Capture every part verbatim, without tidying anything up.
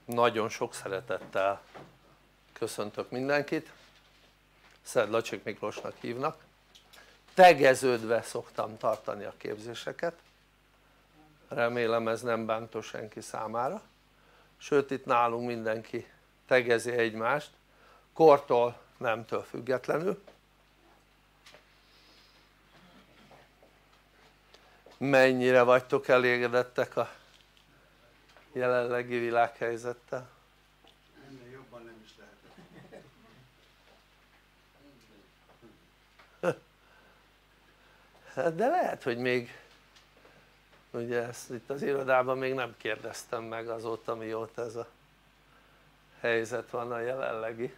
Nagyon sok szeretettel köszöntök mindenkit, Szedlacsik Miklósnak hívnak, tegeződve szoktam tartani a képzéseket, remélem ez nem bántó senki számára, sőt itt nálunk mindenki tegezi egymást, kortól, nemtől függetlenül. Mennyire vagytok elégedettek a jelenlegi világhelyzettel? Ennél jobban nem is lehet. De lehet, hogy még, ugye ezt itt az irodában még nem kérdeztem meg azóta, mióta ez a helyzet van a jelenlegi.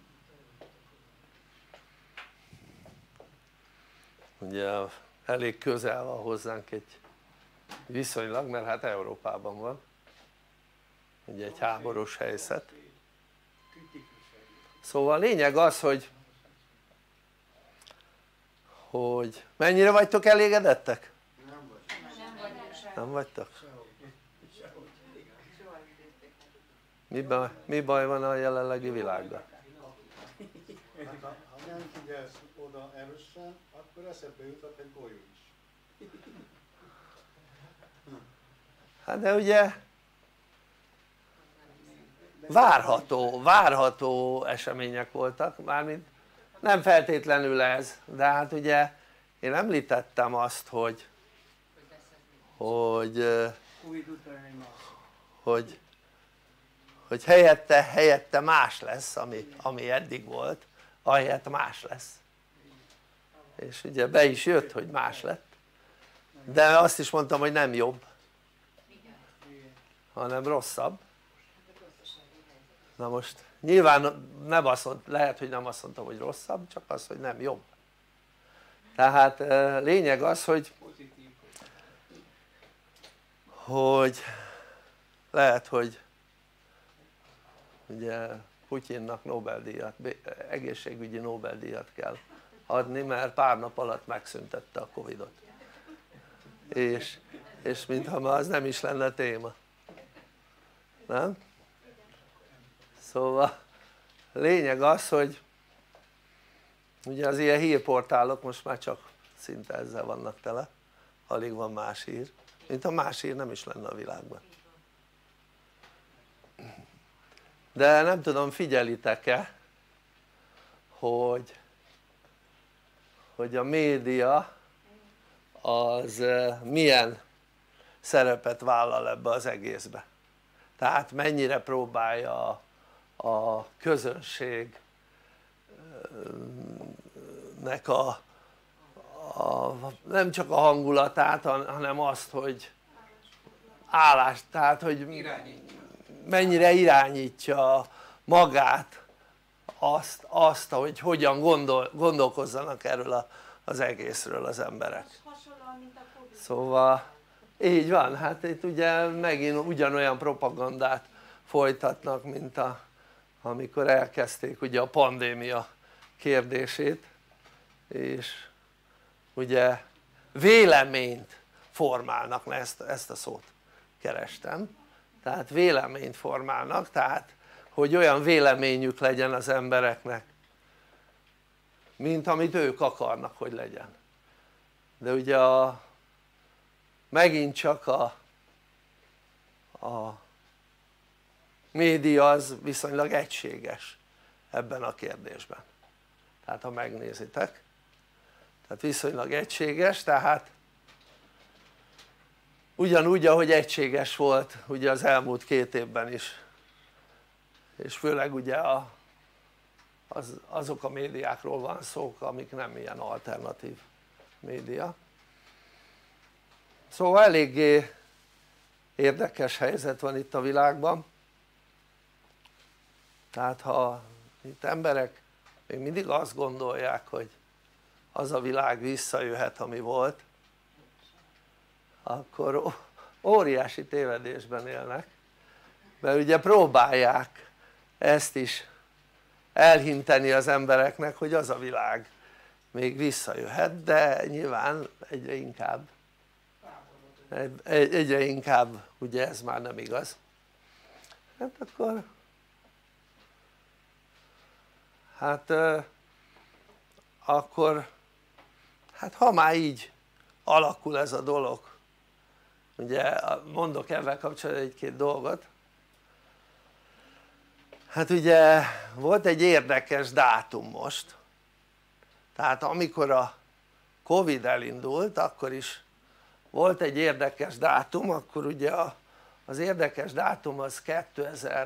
Ugye elég közel van hozzánk egy viszonylag, mert hát Európában van ugye egy háborús helyzet, szóval a lényeg az, hogy hogy mennyire vagytok elégedettek? Nem vagy. Nem vagytok? Mi baj, mi baj van a jelenlegi világban? Hát, ha, ha nem figyelsz oda erősen, akkor eszedbe jutott egy golyó is. Hát de ugye várható, várható események voltak, mármint nem feltétlenül ez, de hát ugye én említettem azt, hogy hogy hogy, hogy helyette, helyette más lesz, ami, ami eddig volt, ahelyett más lesz, és ugye be is jött, hogy más lett, de azt is mondtam, hogy nem jobb, hanem rosszabb. Na most nyilván nem azt mond, lehet, hogy nem azt mondtam, hogy rosszabb, csak az, hogy nem jobb. Tehát lényeg az, hogy hogy lehet, hogy ugye Putyinnak Nobel-díjat, egészségügyi Nobel-díjat kell adni, mert pár nap alatt megszüntette a Covidot, és, és mintha már az nem is lenne téma, nem? Szóval lényeg az, hogy ugye az ilyen hírportálok most már csak szinte ezzel vannak tele, alig van más hír, mint ha más hír nem is lenne a világban. De nem tudom, figyelitek-e, hogy hogy a média az milyen szerepet vállal ebbe az egészbe, tehát mennyire próbálja a, a közönségnek a, a nem csak a hangulatát, hanem azt, hogy állást, tehát hogy mennyire irányítja magát, azt, azt hogy hogyan gondol, gondolkozzanak erről a, az egészről az emberek. Szóval így van, hát itt ugye megint ugyanolyan propagandát folytatnak, mint a, amikor elkezdték ugye a pandémia kérdését, és ugye véleményt formálnak, na ezt, ezt a szót kerestem, tehát véleményt formálnak, tehát hogy olyan véleményük legyen az embereknek, mint amit ők akarnak, hogy legyen. De ugye a, megint csak a, a média az viszonylag egységes ebben a kérdésben, tehát ha megnézitek, tehát viszonylag egységes, tehát ugyanúgy ahogy egységes volt ugye az elmúlt két évben is, és főleg ugye a, az, azok a médiákról van szó, amik nem ilyen alternatív média. Szóval eléggé érdekes helyzet van itt a világban, tehát ha itt emberek még mindig azt gondolják, hogy az a világ visszajöhet, ami volt, akkor óriási tévedésben élnek, mert ugye próbálják ezt is elhinteni az embereknek, hogy az a világ még visszajöhet, de nyilván egyre inkább egyre inkább ugye ez már nem igaz, hát akkor hát akkor hát ha már így alakul ez a dolog, ugye mondok ebben kapcsolatban egy-két dolgot. Hát ugye volt egy érdekes dátum most, tehát amikor a Covid elindult akkor is volt egy érdekes dátum, akkor ugye az érdekes dátum az kétezer,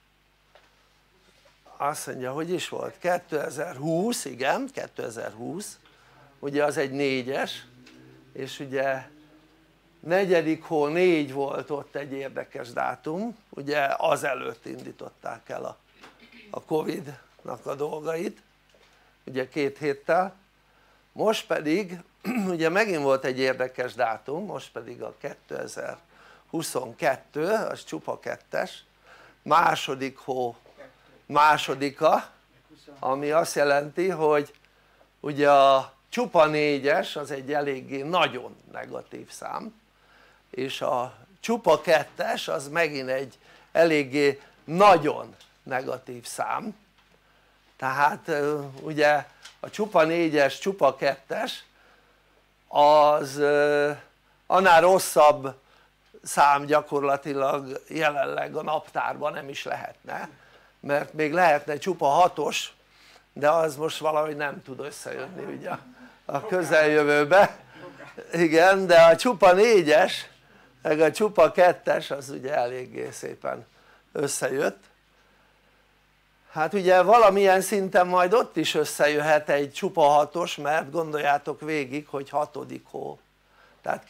azt mondja hogy is volt, kétezer-húsz, igen, kétezer-húsz, ugye az egy négyes, és ugye negyedik hó négy volt ott egy érdekes dátum, ugye azelőtt indították el a, a Covid-nak a dolgait, ugye két héttel, most pedig ugye megint volt egy érdekes dátum, most pedig a kétezer-huszonkettő, az csupa kettes, második hó másodika, ami azt jelenti hogy ugye a csupa négyes az egy eléggé nagyon negatív szám, és a csupa kettes az megint egy eléggé nagyon negatív szám, tehát ugye a csupa négyes, csupa kettes az annál rosszabb szám gyakorlatilag jelenleg a naptárban nem is lehetne, mert még lehetne csupa hatos, de az most valahogy nem tud összejönni ugye a közeljövőbe, igen, de a csupa négyes meg a csupa kettes az ugye eléggé szépen összejött. Hát ugye valamilyen szinten majd ott is összejöhet egy csupa hatos, mert gondoljátok végig hogy hatodik hó, tehát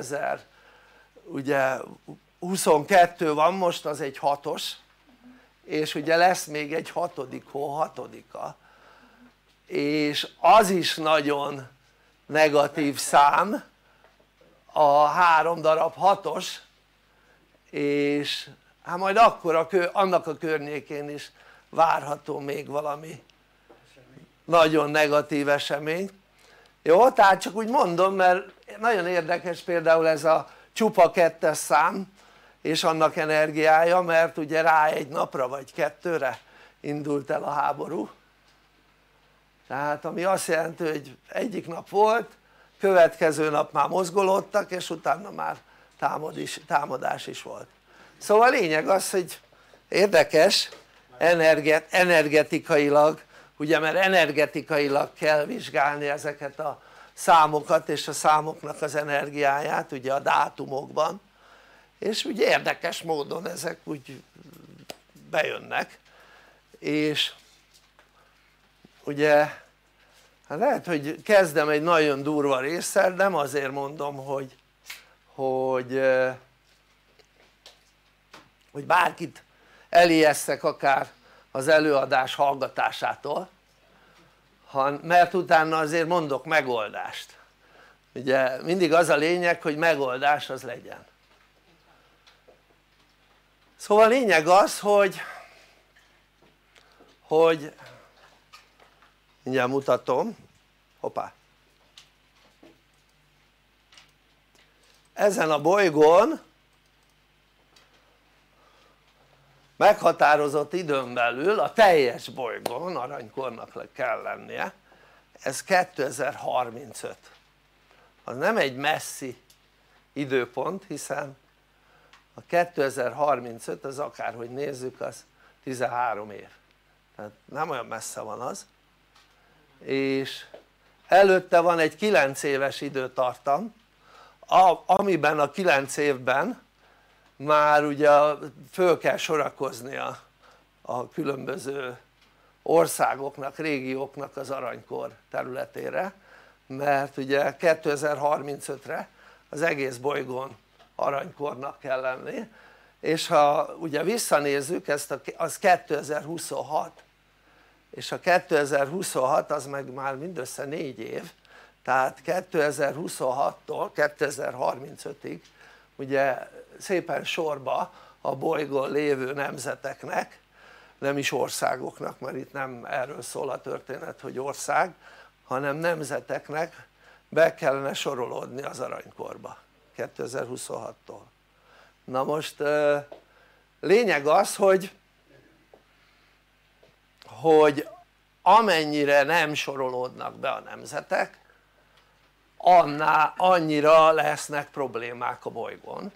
kétezer-huszonkettő van most, az egy hatos, és ugye lesz még egy hatodik hó, hatodika, és az is nagyon negatív szám, a három darab hatos, és hát majd akkor a kö, annak a környékén is várható még valami nagyon negatív esemény. Jó, tehát csak úgy mondom, mert nagyon érdekes például ez a csupa kettes szám és annak energiája, mert ugye rá egy napra vagy kettőre indult el a háború, tehát ami azt jelenti hogy egyik nap volt, következő nap már mozgolódtak és utána már támad is, támadás is volt. Szóval a lényeg az hogy érdekes energetikailag, ugye mert energetikailag kell vizsgálni ezeket a számokat és a számoknak az energiáját ugye a dátumokban, és ugye érdekes módon ezek úgy bejönnek, és ugye hát lehet hogy kezdem egy nagyon durva résszel, nem azért mondom hogy hogy, hogy bárkit elijesztek akár az előadás hallgatásától, mert utána azért mondok megoldást, ugye mindig az a lényeg hogy megoldás az legyen. Szóval a lényeg az hogy hogy mindjárt mutatom, hoppá, ezen a bolygón meghatározott időn belül a teljes bolygón aranykornak kell lennie, ez kétezer-harmincöt, az nem egy messzi időpont, hiszen a kétezer-harmincöt az akárhogy nézzük az tizenhárom év, tehát nem olyan messze van az, és előtte van egy kilenc éves időtartam, amiben a kilenc évben már ugye föl kell sorakozni a, a különböző országoknak, régióknak az aranykor területére, mert ugye kétezer-harmincötre az egész bolygón aranykornak kell lenni, és ha ugye visszanézzük ezt a, az kétezer-huszonhat, és a kétezer-huszonhat az meg már mindössze négy év, tehát kétezer-huszonhattól kétezer-harmincötig ugye szépen sorba a bolygón lévő nemzeteknek, nem is országoknak, mert itt nem erről szól a történet hogy ország, hanem nemzeteknek be kellene sorolódni az aranykorba kétezer-huszonhattól. Na most lényeg az hogy hogy amennyire nem sorolódnak be a nemzetek annál, annyira lesznek problémák a bolygón.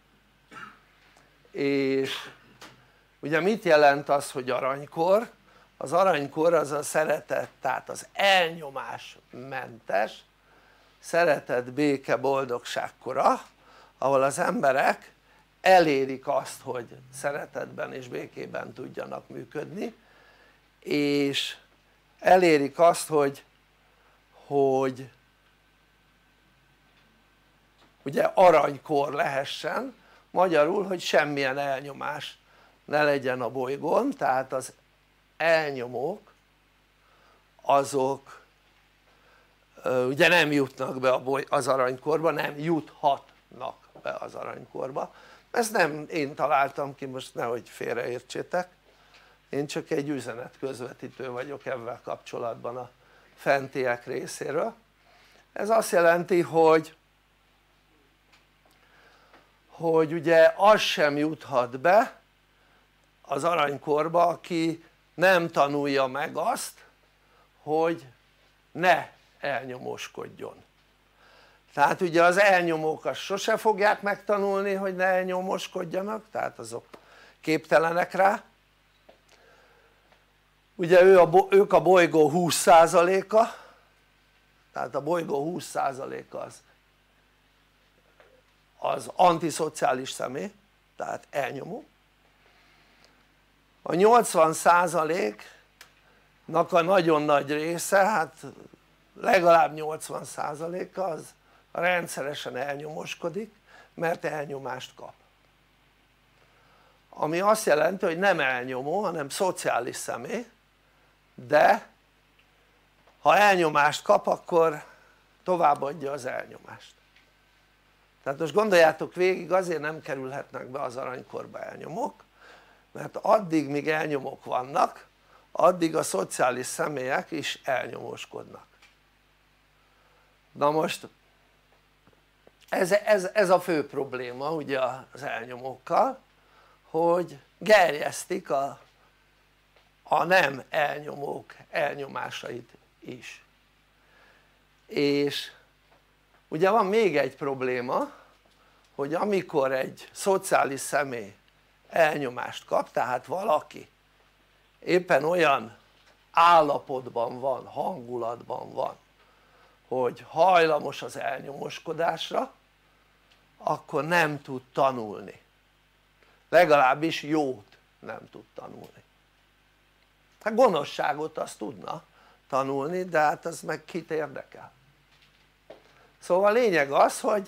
És ugye mit jelent az hogy aranykor? Az aranykor az a szeretet, tehát az elnyomásmentes szeretet, béke, boldogság kora, ahol az emberek elérik azt hogy szeretetben és békében tudjanak működni, és elérik azt hogy, hogy ugye aranykor lehessen, magyarul hogy semmilyen elnyomás ne legyen a bolygón, tehát az elnyomók azok ugye nem jutnak be az aranykorba, nem juthatnak be az aranykorba. Ezt nem én találtam ki, most nehogy félreértsétek, én csak egy üzenet közvetítő vagyok ebben kapcsolatban a fentiek részéről. Ez azt jelenti hogy hogy ugye az sem juthat be az aranykorba aki nem tanulja meg azt hogy ne elnyomóskodjon. Tehát ugye az elnyomók azt sose fogják megtanulni hogy ne elnyomóskodjanak, tehát azok képtelenek rá. Ugye ő a, ők a bolygó húsz százaléka, tehát a bolygó húsz százaléka az, az antiszociális személy, tehát elnyomó. A nyolcvan százaléknak a nagyon nagy része, hát legalább nyolcvan százaléka az rendszeresen elnyomóskodik, mert elnyomást kap. Ami azt jelenti hogy nem elnyomó hanem szociális személy, de ha elnyomást kap akkor továbbadja az elnyomást. Tehát most gondoljátok végig, azért nem kerülhetnek be az aranykorba elnyomók, mert addig míg elnyomók vannak addig a szociális személyek is elnyomóskodnak. Na most ez, ez, ez a fő probléma ugye az elnyomókkal, hogy gerjesztik a, a nem elnyomók elnyomásait is. És ugye van még egy probléma, hogy amikor egy szociális személy elnyomást kap, tehát valaki éppen olyan állapotban van, hangulatban van hogy hajlamos az elnyomoskodásra, akkor nem tud tanulni, legalábbis jót nem tud tanulni. Hát gonoszságot azt tudna tanulni, de hát az meg kit érdekel. Szóval a lényeg az hogy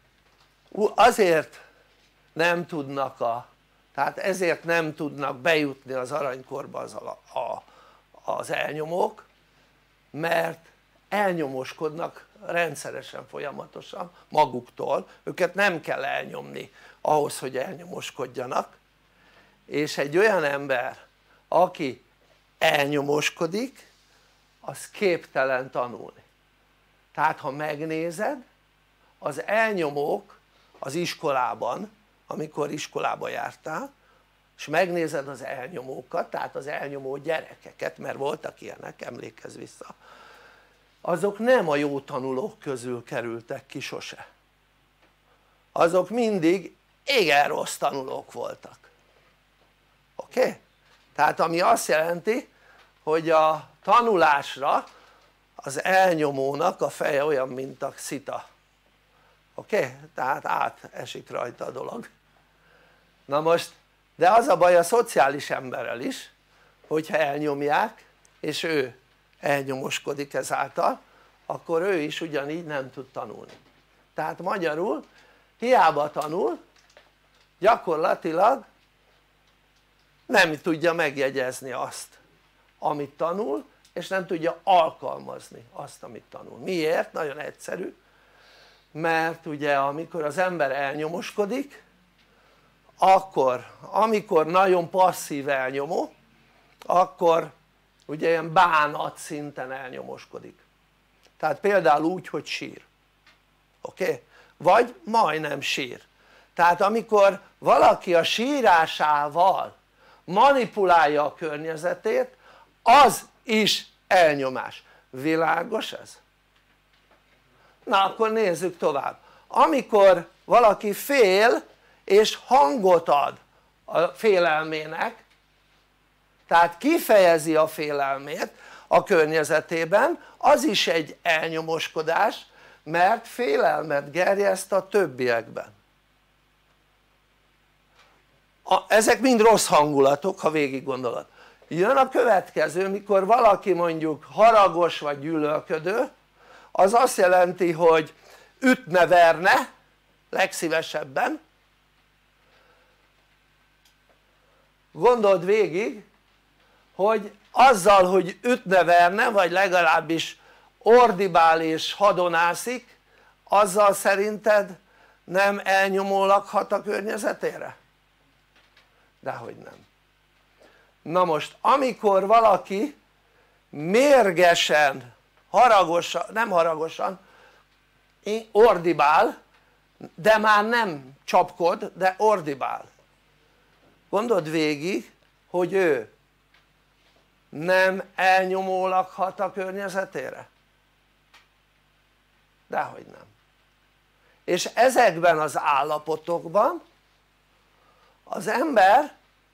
azért nem tudnak a tehát ezért nem tudnak bejutni az aranykorba az, a, a, az elnyomók, mert elnyomoskodnak rendszeresen, folyamatosan maguktól, őket nem kell elnyomni ahhoz hogy elnyomoskodjanak, és egy olyan ember aki elnyomoskodik az képtelen tanulni. Tehát ha megnézed az elnyomók az iskolában, amikor iskolába jártál és megnézed az elnyomókat, tehát az elnyomó gyerekeket, mert voltak ilyenek, emlékezz vissza, azok nem a jó tanulók közül kerültek ki sose, azok mindig igen rossz tanulók voltak, oké? Okay? Tehát ami azt jelenti hogy a tanulásra az elnyomónak a feje olyan mint a szita, oké? Okay? Tehát átesik rajta a dolog. Na most de az a baj a szociális emberrel is hogyha elnyomják és ő elnyomoskodik ezáltal akkor ő is ugyanígy nem tud tanulni. Tehát magyarul hiába tanul, gyakorlatilag nem tudja megjegyezni azt amit tanul és nem tudja alkalmazni azt amit tanul. Miért? Nagyon egyszerű, mert ugye amikor az ember elnyomoskodik akkor amikor nagyon passzív elnyomó akkor ugye ilyen bánat szinten elnyomoskodik, tehát például úgy hogy sír, oké? Okay? Vagy majdnem sír, Tehát amikor valaki a sírásával manipulálja a környezetét, az is elnyomás. Világos ez? Na akkor nézzük tovább. Amikor valaki fél és hangot ad a félelmének, tehát kifejezi a félelmét a környezetében, az is egy elnyomoskodás, mert félelmet gerjeszt a többiekben. A, ezek mind rossz hangulatok, ha végig gondolod. Jön a következő, mikor valaki mondjuk haragos vagy gyűlölködő, az azt jelenti, hogy ütne, verne legszívesebben. Gondold végig, hogy azzal, hogy ütne, verne, vagy legalábbis ordibál és hadonászik, azzal szerinted nem elnyomólag hat a környezetére? Dehogy nem. Na most amikor valaki mérgesen, haragosan, nem haragosan ordibál, de már nem csapkod, de ordibál, gondold végig, hogy ő nem elnyomólag hat a környezetére? Dehogy nem. És ezekben az állapotokban az ember,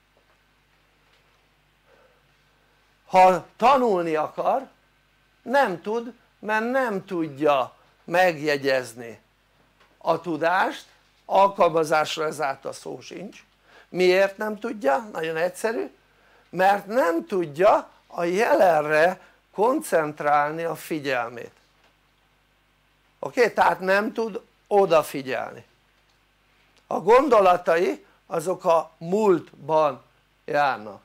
ha tanulni akar, nem tud, mert nem tudja megjegyezni a tudást, alkalmazásra ezáltal szó sincs. Miért nem tudja? Nagyon egyszerű, mert nem tudja a jelenre koncentrálni a figyelmét. Oké? Okay? Tehát nem tud odafigyelni. A gondolatai azok a múltban járnak.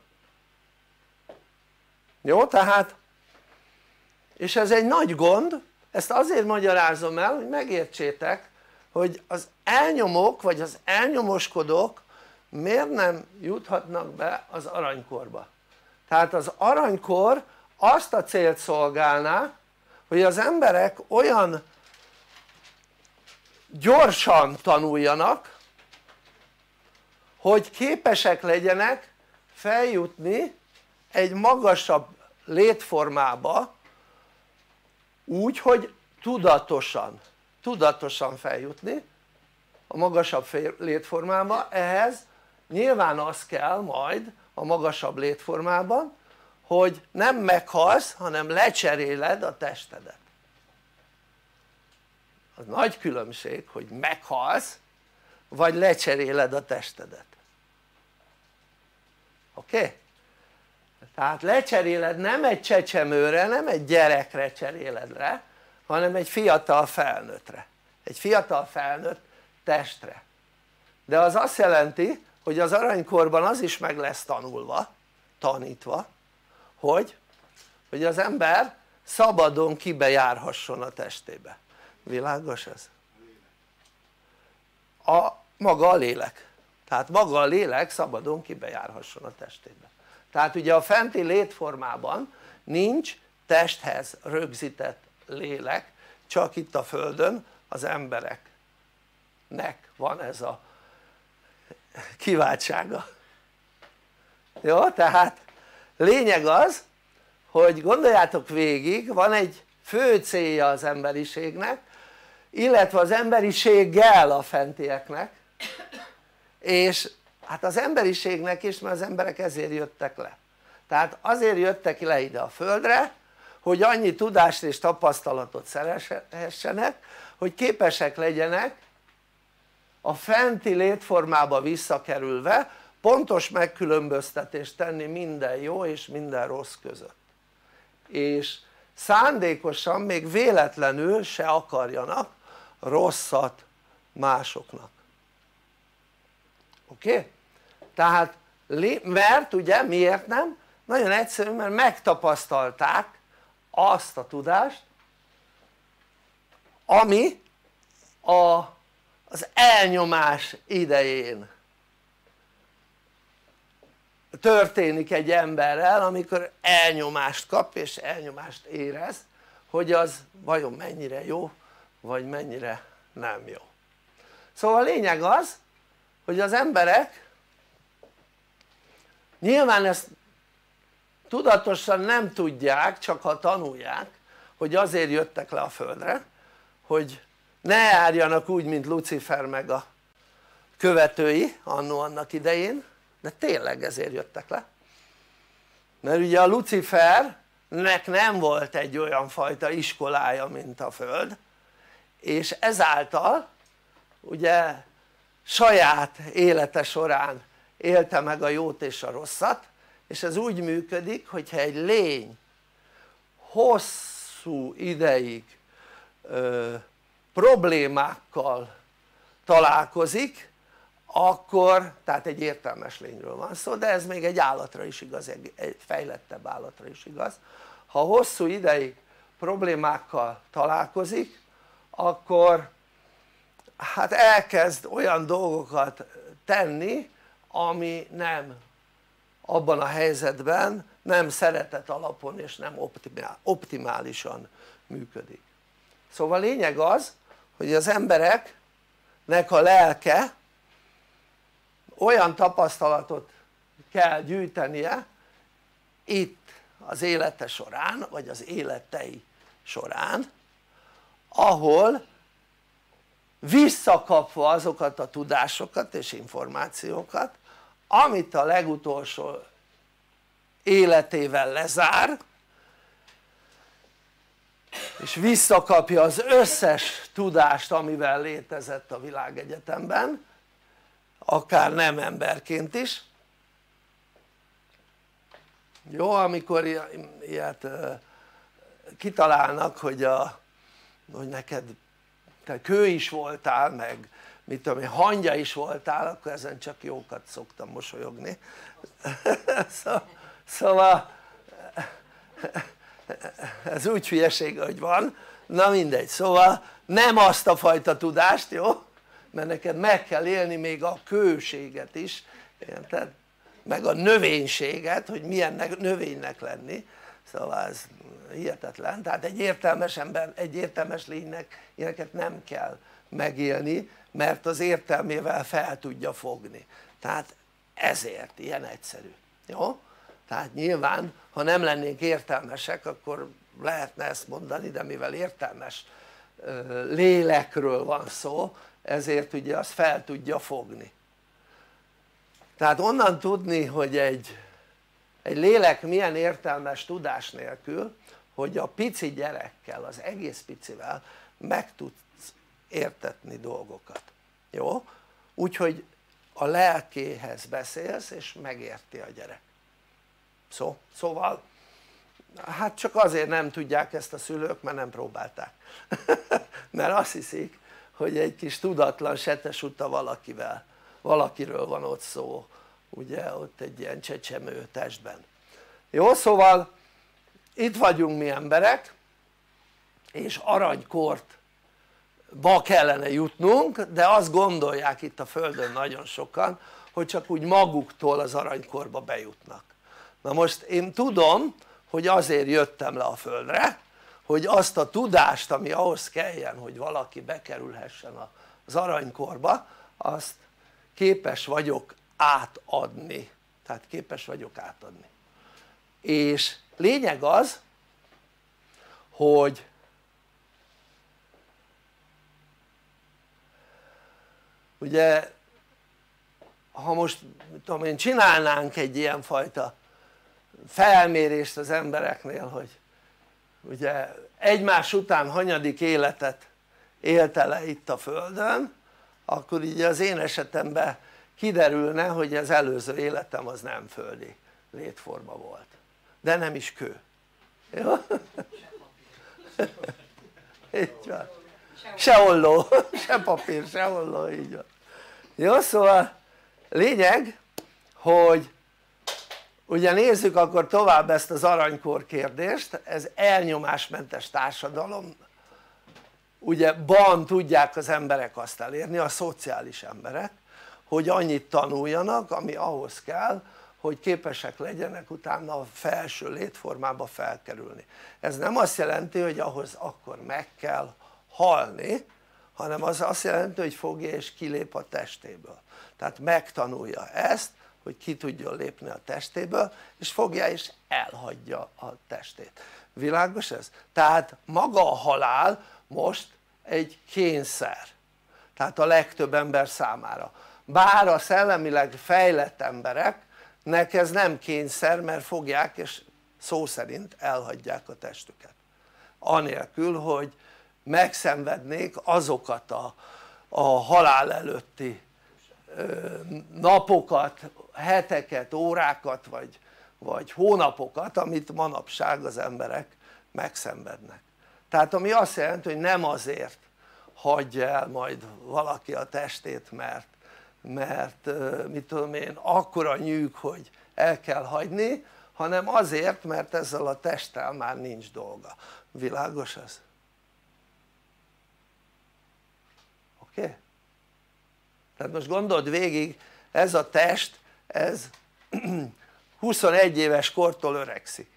Jó? Tehát, és ez egy nagy gond, ezt azért magyarázom el, hogy megértsétek, hogy az elnyomók vagy az elnyomoskodók miért nem juthatnak be az aranykorba. Tehát az aranykor azt a célt szolgálná, hogy az emberek olyan gyorsan tanuljanak, hogy képesek legyenek feljutni egy magasabb létformába úgy, hogy tudatosan, tudatosan feljutni a magasabb létformába. Ehhez nyilván az kell majd a magasabb létformában, hogy nem meghalsz, hanem lecseréled a testedet. Az nagy különbség, hogy meghalsz vagy lecseréled a testedet. Oké? Okay? Tehát lecseréled nem egy csecsemőre, nem egy gyerekre cseréled le, hanem egy fiatal felnőttre, egy fiatal felnőtt testre. De az azt jelenti, hogy az aranykorban az is meg lesz tanulva, tanítva, hogy, hogy az ember szabadon kibejárhasson a testébe. Világos ez? A, maga a lélek, tehát maga a lélek szabadon kibejárhasson a testébe. Tehát ugye a fenti létformában nincs testhez rögzített lélek, csak itt a földön az embereknek van ez a kiváltsága. Jó? Tehát lényeg az, hogy gondoljátok végig, van egy fő célja az emberiségnek, illetve az emberiséggel a fentieknek, és hát az emberiségnek is, mert az emberek ezért jöttek le. Tehát azért jöttek le ide a földre, hogy annyi tudást és tapasztalatot szerezhessenek, hogy képesek legyenek a fenti létformába visszakerülve pontos megkülönböztetést tenni minden jó és minden rossz között. És szándékosan, még véletlenül se akarjanak rosszat másoknak. Oké? Okay? Tehát mert ugye miért nem? Nagyon egyszerű, mert megtapasztalták azt a tudást, ami a, az elnyomás idején történik egy emberrel, amikor elnyomást kap és elnyomást érez, hogy az vajon mennyire jó vagy mennyire nem jó. Szóval a lényeg az, hogy az emberek nyilván ezt tudatosan nem tudják, csak ha tanulják, hogy azért jöttek le a földre, hogy ne járjanak úgy, mint Lucifer meg a követői annó annak idején, de tényleg ezért jöttek le, mert ugye a Lucifernek nem volt egy olyan fajta iskolája, mint a föld, és ezáltal ugye saját élete során élte meg a jót és a rosszat, és ez úgy működik, hogyha egy lény hosszú ideig ö, problémákkal találkozik, akkor, tehát egy értelmes lényről van szó, de ez még egy állatra is igaz, egy fejlettebb állatra is igaz, ha hosszú ideig problémákkal találkozik, akkor hát elkezd olyan dolgokat tenni, ami nem abban a helyzetben, nem szeretet alapon és nem optimálisan működik. Szóval a lényeg az, hogy az embereknek a lelke olyan tapasztalatot kell gyűjtenie itt az élete során, vagy az életei során, ahol visszakapva azokat a tudásokat és információkat, amit a legutolsó életével lezár, és visszakapja az összes tudást, amivel létezett a világegyetemben, akár nem emberként is. Jó, amikor ilyet kitalálnak, hogy, a, hogy neked te kő is voltál, meg mit tudom én, hangya is voltál, akkor ezen csak jókat szoktam mosolyogni. Szóval ez úgy hülyeség, hogy van, na mindegy, szóval nem azt a fajta tudást, jó? Mert neked meg kell élni még a kőséget is, érted? Meg a növénységet, hogy milyen növénynek lenni, szóval ez hihetetlen, tehát egy értelmes ember, egy értelmes lénynek ilyeneket nem kell megélni, mert az értelmével fel tudja fogni, tehát ezért ilyen egyszerű, jó? Tehát nyilván ha nem lennénk értelmesek akkor lehetne ezt mondani, de mivel értelmes lélekről van szó, ezért ugye azt fel tudja fogni. Tehát onnan tudni, hogy egy, egy lélek milyen értelmes tudás nélkül, hogy a pici gyerekkel, az egész picivel meg tudsz értetni dolgokat, jó? Úgyhogy a lelkéhez beszélsz és megérti a gyerek. Szó, szóval hát csak azért nem tudják ezt a szülők, mert nem próbálták mert azt hiszik, hogy egy kis tudatlan setesuta valakivel, valakiről van ott szó, ugye ott egy ilyen csecsemő testben. Jó, szóval itt vagyunk mi emberek, és aranykortba kellene jutnunk, de azt gondolják itt a földön nagyon sokan, hogy csak úgy maguktól az aranykorba bejutnak. Na most én tudom, hogy azért jöttem le a földre, hogy azt a tudást, ami ahhoz kelljen, hogy valaki bekerülhessen az aranykorba, azt képes vagyok átadni, tehát képes vagyok átadni. És lényeg az, hogy ugye ha most tudom én csinálnánk egy ilyen fajta felmérést az embereknél, hogy ugye egymás után hanyadik életet élte le itt a földön, akkor így az én esetemben kiderülne, hogy az előző életem az nem földi létforma volt, de nem is kő, jó? Így van, se olló, se papír, se olló, így van. Jó, szóval lényeg, hogy ugye nézzük akkor tovább ezt az aranykor kérdést, ez elnyomásmentes társadalom, ugye ban tudják az emberek azt elérni, a szociális emberek, hogy annyit tanuljanak, ami ahhoz kell, hogy képesek legyenek utána a felső létformába felkerülni. Ez nem azt jelenti, hogy ahhoz akkor meg kell halni, hanem az azt jelenti hogy fogja és kilép a testéből, tehát megtanulja ezt hogy ki tudjon lépni a testéből és fogja és elhagyja a testét. Világos ez? Tehát maga a halál most egy kényszer, tehát a legtöbb ember számára, bár a szellemileg fejlett embereknek ez nem kényszer, mert fogják és szó szerint elhagyják a testüket anélkül hogy megszenvednék azokat a, a halál előtti ö, napokat, heteket, órákat vagy, vagy hónapokat amit manapság az emberek megszenvednek. Tehát ami azt jelenti hogy nem azért hagyja el majd valaki a testét mert, mert mit tudom én akkora nyűg hogy el kell hagyni, hanem azért mert ezzel a testtel már nincs dolga. Világos ez? Oké? Okay? Tehát most gondold végig, ez a test ez huszonegy éves kortól öregszik,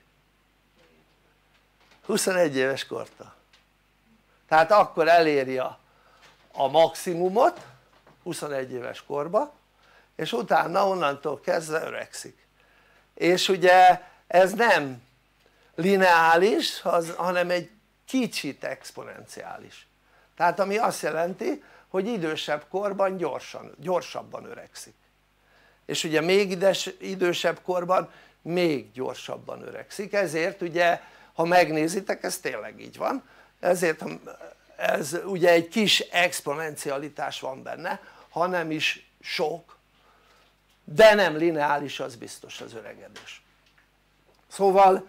huszonegy éves kortól, tehát akkor eléri a, a maximumot huszonegy éves korba és utána onnantól kezdve öregszik, és ugye ez nem lineáris hanem egy kicsit exponenciális, tehát ami azt jelenti hogy idősebb korban gyorsan, gyorsabban öregszik, és ugye még ides, idősebb korban még gyorsabban öregszik, ezért ugye ha megnézitek ez tényleg így van, ezért ez ugye egy kis exponencialitás van benne, ha nem is sok, de nem lineáris, az biztos az öregedés. Szóval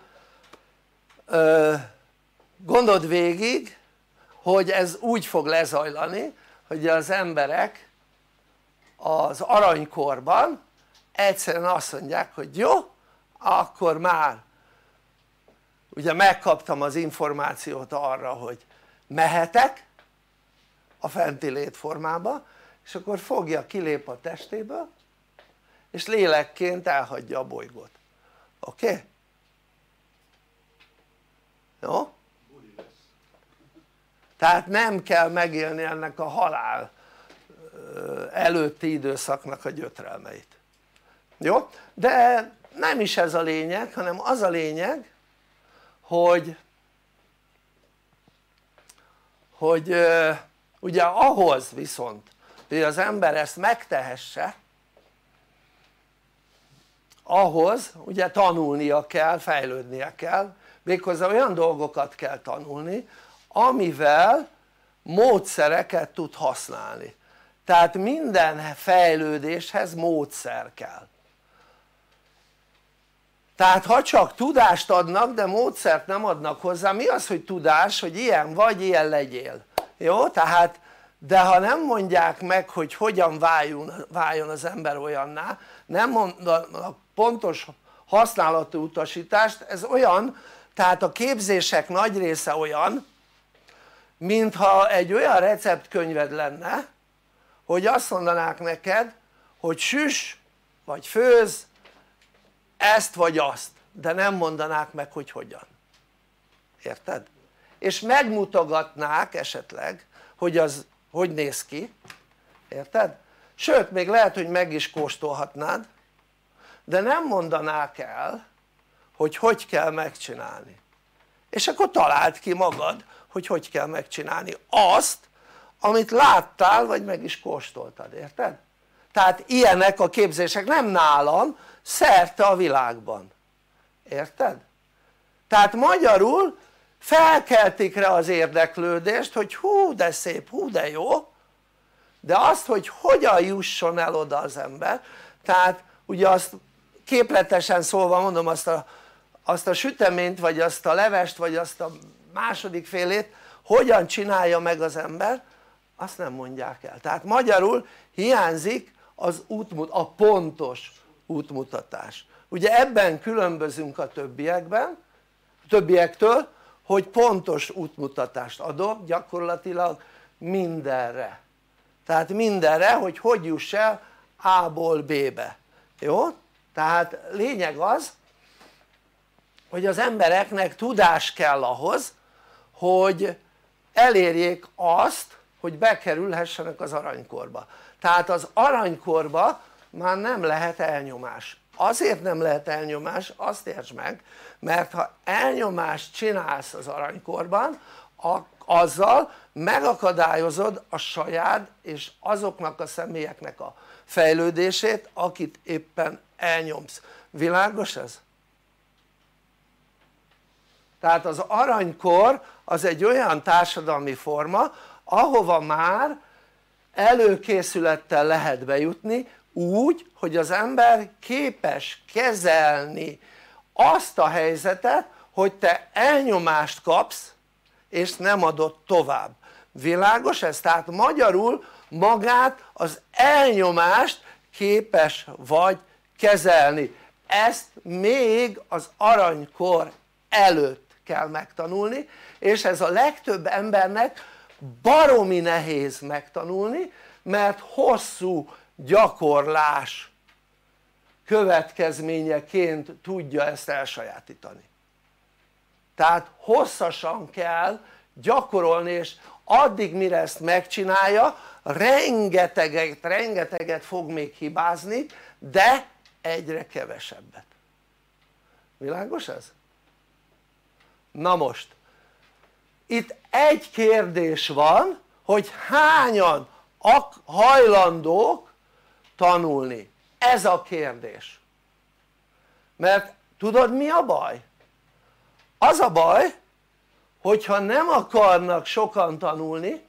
gondold végig hogy ez úgy fog lezajlani hogy az emberek az aranykorban egyszerűen azt mondják hogy jó akkor már ugye megkaptam az információt arra hogy mehetek a fenti létformába és akkor fogja, kilép a testéből és lélekként elhagyja a bolygót. Oké? Okay? Jó? Tehát nem kell megélni ennek a halál előtti időszaknak a gyötrelmeit. Jó? De nem is ez a lényeg, hanem az a lényeg hogy hogy ugye ahhoz viszont hogy az ember ezt megtehesse ahhoz ugye tanulnia kell, fejlődnie kell, méghozzá olyan dolgokat kell tanulni amivel módszereket tud használni, tehát minden fejlődéshez módszer kell, tehát ha csak tudást adnak de módszert nem adnak hozzá, mi az hogy tudás? Hogy ilyen vagy, ilyen legyél, jó? Tehát de ha nem mondják meg hogy hogyan váljon, váljon az ember olyanná, nem mondanak pontos használati utasítást, ez olyan, tehát a képzések nagy része olyan mintha egy olyan receptkönyved lenne hogy azt mondanák neked hogy süss vagy főzz ezt vagy azt, de nem mondanák meg hogy hogyan, érted? És megmutogatnák esetleg hogy az hogy néz ki, érted? Sőt még lehet hogy meg is kóstolhatnád de nem mondanák el hogy hogy kell megcsinálni, és akkor találd ki magad hogy hogy kell megcsinálni azt amit láttál vagy meg is kóstoltad, érted? Tehát ilyenek a képzések, nem nálam, szerte a világban, érted? Tehát magyarul felkeltik rá az érdeklődést hogy hú de szép, hú de jó, de azt hogy hogyan jusson el oda az ember, tehát ugye azt képletesen szólva mondom azt a, azt a süteményt vagy azt a levest vagy azt a második félét hogyan csinálja meg az ember, azt nem mondják el, tehát magyarul hiányzik az útmut, a pontos útmutatás. Ugye ebben különbözünk a többiekben, többiektől hogy pontos útmutatást adok gyakorlatilag mindenre, tehát mindenre hogy hogy juss el A-ból B-be, jó? Tehát lényeg az hogy az embereknek tudás kell ahhoz hogy elérjék azt hogy bekerülhessenek az aranykorba. Tehát az aranykorba már nem lehet elnyomás. Azért nem lehet elnyomás, azt értsd meg, mert ha elnyomást csinálsz az aranykorban, azzal megakadályozod a saját és azoknak a személyeknek a fejlődését, akit éppen elnyomsz. Világos ez? Tehát az aranykor az egy olyan társadalmi forma, ahova már előkészülettel lehet bejutni úgy, hogy az ember képes kezelni azt a helyzetet, hogy te elnyomást kapsz és nem adod tovább. Világos ez? Tehát magyarul magát az elnyomást képes vagy kezelni. Ezt még az aranykor előtt kell megtanulni, és ez a legtöbb embernek baromi nehéz megtanulni, mert hosszú gyakorlás következményeként tudja ezt elsajátítani. Tehát hosszasan kell gyakorolni, és addig mire ezt megcsinálja, rengeteget, rengeteget fog még hibázni, de egyre kevesebbet. Világos ez? Na most itt egy kérdés van, hogy hányan hajlandók tanulni. Ez a kérdés. Mert tudod mi a baj? Az a baj, hogyha nem akarnak sokan tanulni,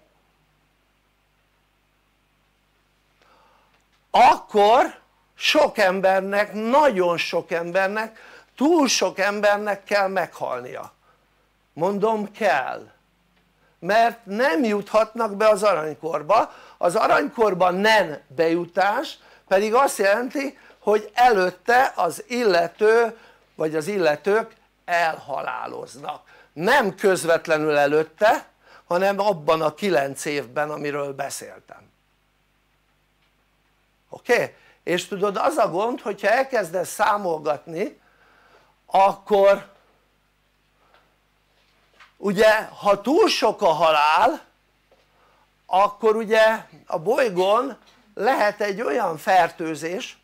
akkor sok embernek, nagyon sok embernek, túl sok embernek kell meghalnia. Mondom, kell, mert nem juthatnak be az aranykorba. Az aranykorba nem bejutás pedig azt jelenti, hogy előtte az illető vagy az illetők elhaláloznak. Nem közvetlenül előtte, hanem abban a kilenc évben, amiről beszéltem. Oké? Okay? És tudod, az a gond, hogyha elkezdesz számolgatni, akkor ugye ha túl sok a halál, akkor ugye a bolygón lehet egy olyan fertőzés,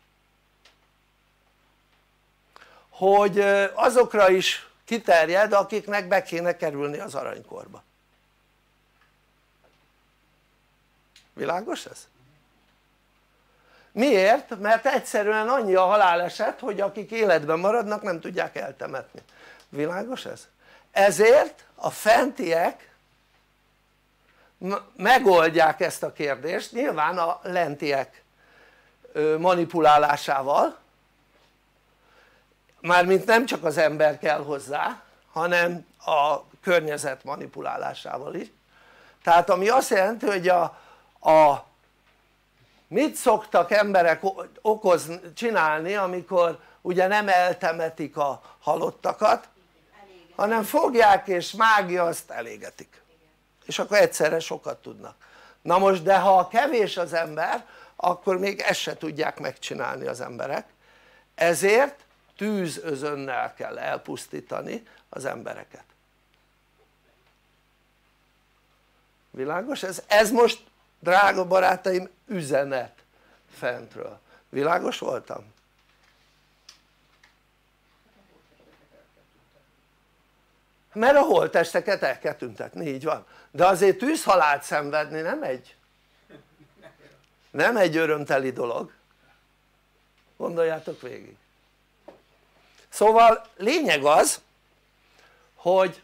hogy azokra is kiterjed, akiknek be kéne kerülni az aranykorba. Világos ez? Miért? Mert egyszerűen annyi a haláleset, hogy akik életben maradnak nem tudják eltemetni. Világos ez? Ezért a fentiek megoldják ezt a kérdést, nyilván a lentiek manipulálásával, mármint nem csak az ember kell hozzá, hanem a környezet manipulálásával is. Tehát ami azt jelenti, hogy a, a mit szoktak emberek okozni, csinálni, amikor ugye nem eltemetik a halottakat, hanem fogják és mágia azt elégetik, és akkor egyszerre sokat tudnak. Na most de ha kevés az ember, akkor még ezt se tudják megcsinálni az emberek, ezért tűzözönnel kell elpusztítani az embereket. Világos? Ez, ez most, drága barátaim, üzenet fentről. Világos voltam? Mert a holttesteket el kell tüntetni, így van, de azért tűzhalált szenvedni nem egy nem egy örömteli dolog, gondoljátok végig. Szóval lényeg az, hogy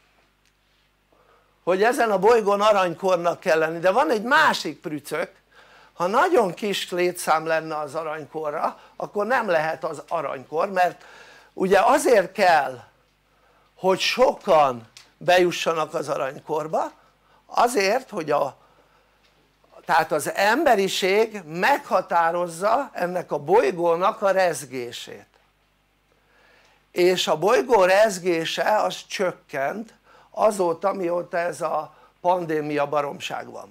hogy ezen a bolygón aranykornak kell lenni, de van egy másik prücök, ha nagyon kis létszám lenne az aranykorra, akkor nem lehet az aranykor, mert ugye azért kell, hogy sokan bejussanak az aranykorba, azért, hogy a, tehát az emberiség meghatározza ennek a bolygónak a rezgését, és a bolygó rezgése az csökkent azóta, mióta ez a pandémia baromság van.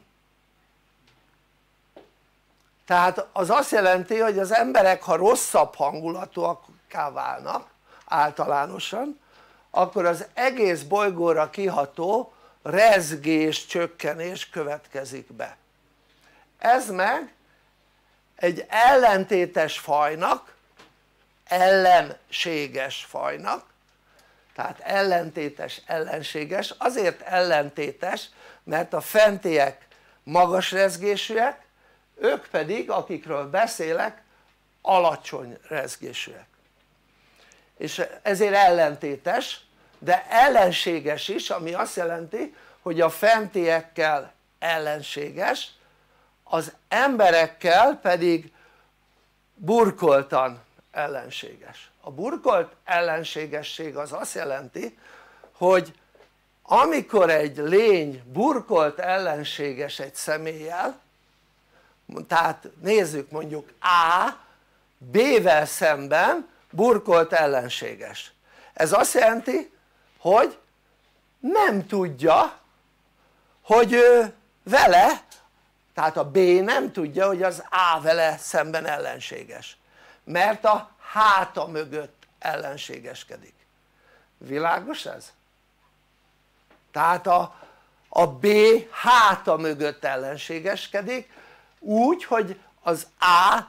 Tehát az azt jelenti, hogy az emberek, ha rosszabb hangulatúakká válnak általánosan, akkor az egész bolygóra kiható rezgés, csökkenés következik be. Ez meg egy ellentétes fajnak, ellenséges fajnak, tehát ellentétes, ellenséges, azért ellentétes, mert a fentiek magas rezgésűek, ők pedig, akikről beszélek, alacsony rezgésűek, és ezért ellentétes, de ellenséges is, ami azt jelenti, hogy a fentiekkel ellenséges, az emberekkel pedig burkoltan ellenséges. A burkolt ellenségesség az azt jelenti, hogy amikor egy lény burkolt ellenséges egy személlyel, tehát nézzük, mondjuk A B-vel szemben burkolt ellenséges, ez azt jelenti, hogy nem tudja, hogy ő vele, tehát a B nem tudja, hogy az A vele szemben ellenséges, mert a háta mögött ellenségeskedik. Világos ez? Tehát a, a B háta mögött ellenségeskedik úgy, hogy az A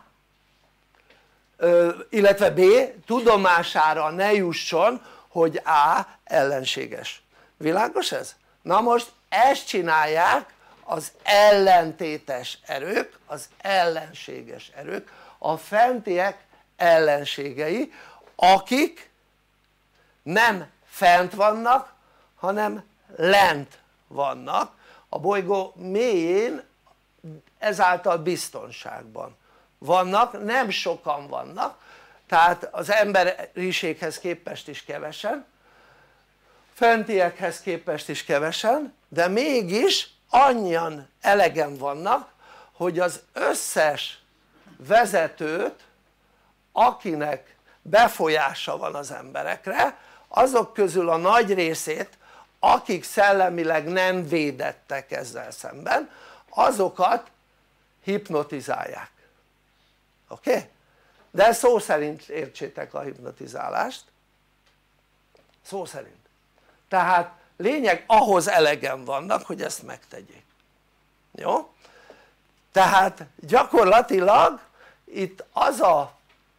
illetve B tudomására ne jusson, hogy A ellenséges. Világos ez? Na most ezt csinálják az ellentétes erők, az ellenséges erők, a fentiek ellenségei, akik nem fent vannak, hanem lent vannak a bolygó mélyén, ezáltal biztonságban vannak, nem sokan vannak, tehát az emberiséghez képest is kevesen, fentiekhez képest is kevesen, de mégis annyian elegen vannak, hogy az összes vezetőt, akinek befolyása van az emberekre, azok közül a nagy részét, akik szellemileg nem védettek ezzel szemben, azokat hipnotizálják. Oké? Okay? De szó szerint értsétek a hipnotizálást, szó szerint. Tehát lényeg, ahhoz elegen vannak, hogy ezt megtegyék. Jó? Tehát gyakorlatilag itt az a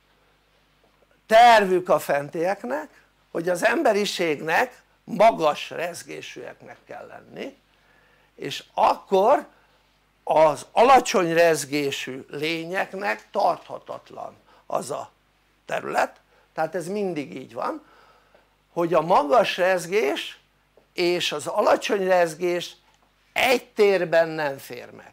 tervük a fentieknek, hogy az emberiségnek magas rezgésűeknek kell lenni, és akkor az alacsony rezgésű lényeknek tarthatatlan az a terület, tehát ez mindig így van, hogy a magas rezgés és az alacsony rezgés egy térben nem fér meg.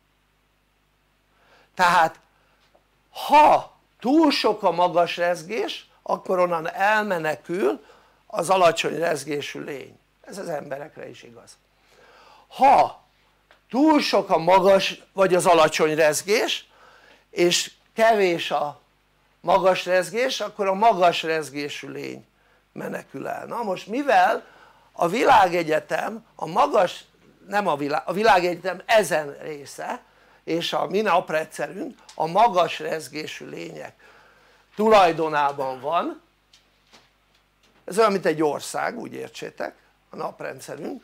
Tehát ha túl sok a magas rezgés, akkor onnan elmenekül az alacsony rezgésű lény, ez az emberekre is igaz. Ha túl sok a magas vagy az alacsony rezgés és kevés a magas rezgés, akkor a magas rezgésű lény menekül el. Na most mivel a világegyetem a magas, nem a, világ, a világegyetem ezen része és a mi naprendszerünk a magas rezgésű lények tulajdonában van, ez olyan mint egy ország, úgy értsétek, a naprendszerünk,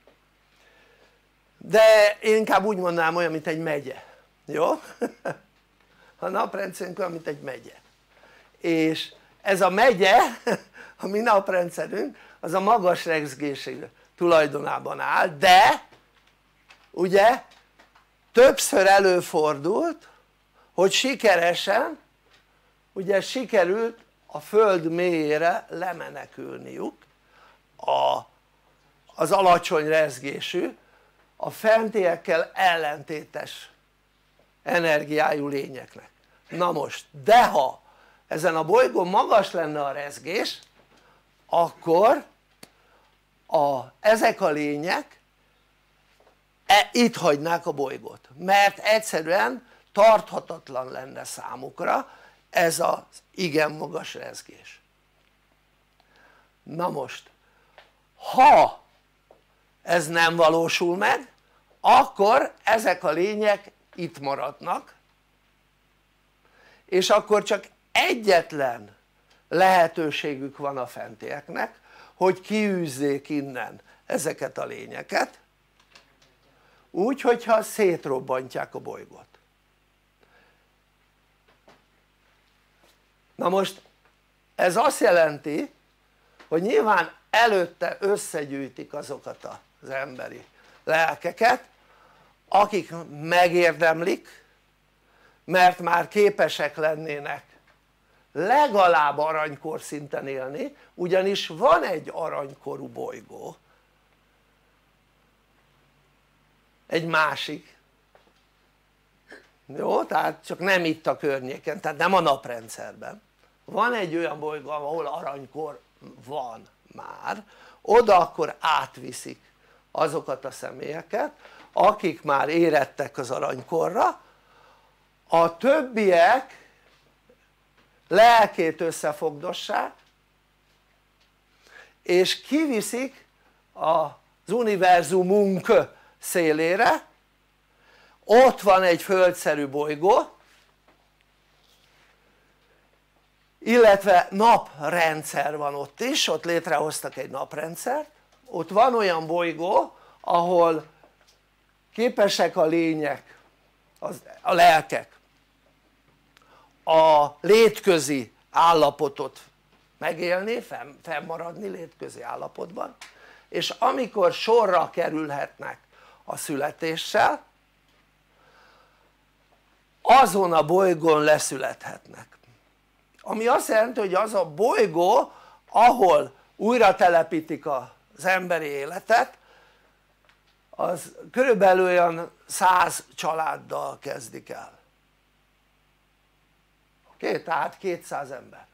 de én inkább úgy mondanám, olyan mint egy megye, jó? A naprendszerünk olyan mint egy megye, és ez a megye, a mi naprendszerünk az a magas rezgésű tulajdonában áll, de ugye többször előfordult, hogy sikeresen ugye sikerült a föld mélyére lemenekülniük a, az alacsony rezgésű, a fentiekkel ellentétes energiájú lényeknek. Na most, de ha ezen a bolygón magas lenne a rezgés, akkor a, ezek a lények e, itt hagynák a bolygót, mert egyszerűen tarthatatlan lenne számukra ez az igen magas rezgés. Na most, ha ez nem valósul meg, akkor ezek a lények itt maradnak, és akkor csak egyetlen lehetőségük van a fentieknek, hogy kiűzzék innen ezeket a lényeket úgy, hogyha szétrobbantják a bolygót. Na most ez azt jelenti, hogy nyilván előtte összegyűjtik azokat az emberi lelkeket akik megérdemlik, mert már képesek lennének legalább aranykor szinten élni, ugyanis van egy aranykorú bolygó, egy másik, jó? Tehát csak nem itt a környéken, tehát nem a naprendszerben, van egy olyan bolygó ahol aranykor van már, oda akkor átviszik azokat a személyeket akik már érettek az aranykorra, a többiek lelkét összefogdossák és kiviszik az univerzumunk szélére, ott van egy földszerű bolygó, illetve naprendszer van ott is, ott létrehoztak egy naprendszert, ott van olyan bolygó ahol képesek a lények, az, a lelkek a létközi állapotot megélni, fenn, fennmaradni létközi állapotban, és amikor sorra kerülhetnek a születéssel azon a bolygón leszülethetnek, ami azt jelenti hogy az a bolygó ahol újra telepítik az emberi életet az körülbelül olyan száz családdal kezdik el, oké? Okay? Tehát kétszáz ember,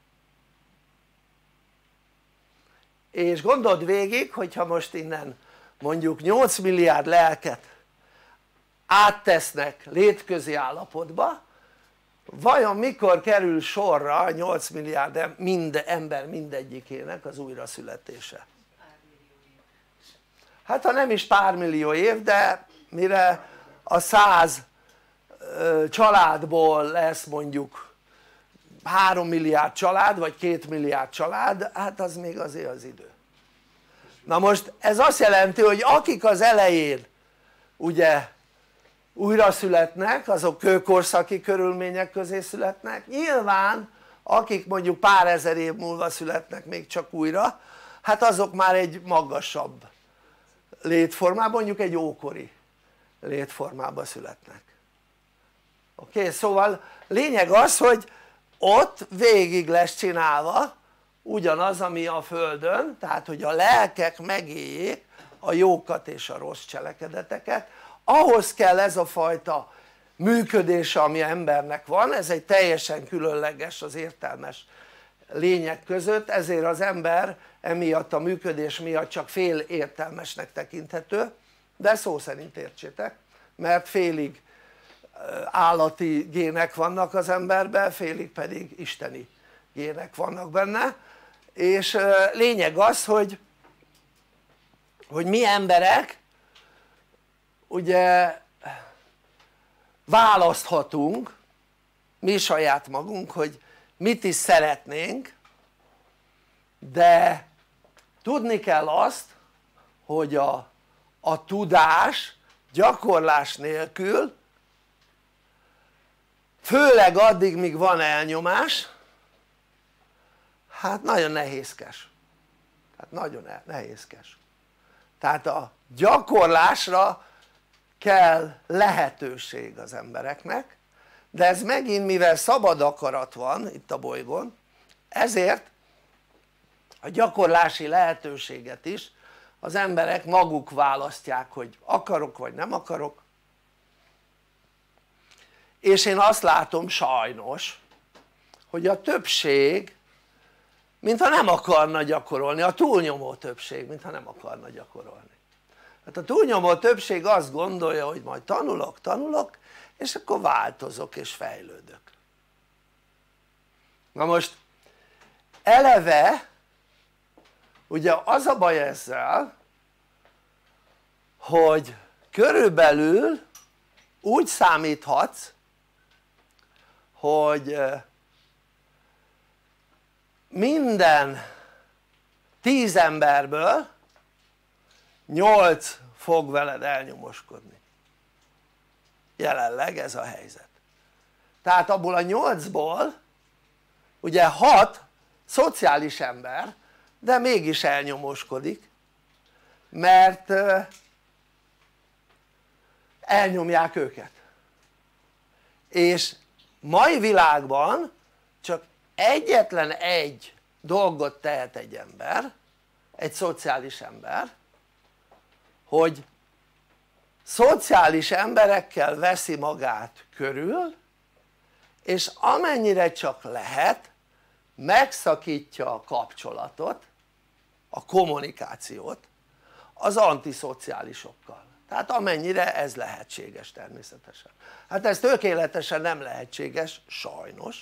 és gondold végig hogyha most innen mondjuk nyolc milliárd lelket áttesznek létközi állapotba, vajon mikor kerül sorra a nyolc milliárd mind, ember mindegyikének az újraszületése? Hát ha nem is pár millió év, de mire a száz családból lesz mondjuk három milliárd család vagy két milliárd család, hát az még azért az idő. Na most ez azt jelenti hogy akik az elején ugye újra születnek, azok kőkorszaki körülmények közé születnek, nyilván akik mondjuk pár ezer év múlva születnek még csak újra, hát azok már egy magasabb létformában, mondjuk egy ókori létformában születnek, oké? Okay? Szóval lényeg az hogy ott végig lesz csinálva ugyanaz ami a földön, tehát hogy a lelkek megéljék a jókat és a rossz cselekedeteket, ahhoz kell ez a fajta működése ami embernek van, ez egy teljesen különleges az értelmes lények között, ezért az ember emiatt a működés miatt csak fél értelmesnek tekinthető, de szó szerint értsétek, mert félig állati gének vannak az emberben, félig pedig isteni gének vannak benne, és lényeg az hogy hogy mi emberek ugye választhatunk mi saját magunk hogy mit is szeretnénk, de tudni kell azt hogy a, a tudás gyakorlás nélkül főleg addig míg van elnyomás hát nagyon nehézkes, hát nagyon nehézkes, tehát a gyakorlásra kell lehetőség az embereknek, de ez megint mivel szabad akarat van itt a bolygón, ezért a gyakorlási lehetőséget is az emberek maguk választják hogy akarok vagy nem akarok, és én azt látom sajnos hogy a többség mintha nem akarna gyakorolni, a túlnyomó többség mintha nem akarna gyakorolni. Hát a túlnyomó többség azt gondolja hogy majd tanulok, tanulok és akkor változok és fejlődök. Na most eleve ugye az a baj ezzel hogy körülbelül úgy számíthatsz hogy minden tíz emberből nyolc fog veled elnyomoskodni, jelenleg ez a helyzet. Tehát abból a nyolcból ugye hat szociális ember, de mégis elnyomóskodik, mert elnyomják őket, és mai világban csak egyetlen egy dolgot tehet egy ember, egy szociális ember, hogy szociális emberekkel veszi magát körül, és amennyire csak lehet megszakítja a kapcsolatot, a kommunikációt az antiszociálisokkal, tehát amennyire ez lehetséges természetesen. Hát ez tökéletesen nem lehetséges sajnos,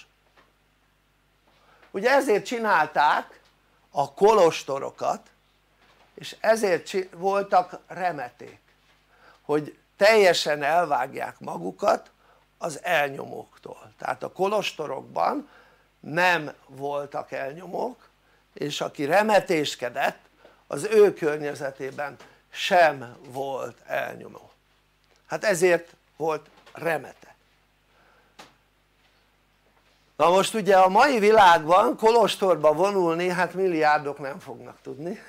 ugye ezért csinálták a kolostorokat, és ezért voltak remeték, hogy teljesen elvágják magukat az elnyomóktól. Tehát a kolostorokban nem voltak elnyomók, és aki remetéskedett az ő környezetében sem volt elnyomó. Hát ezért volt remete. Na most ugye a mai világban kolostorba vonulni hát milliárdok nem fognak tudni,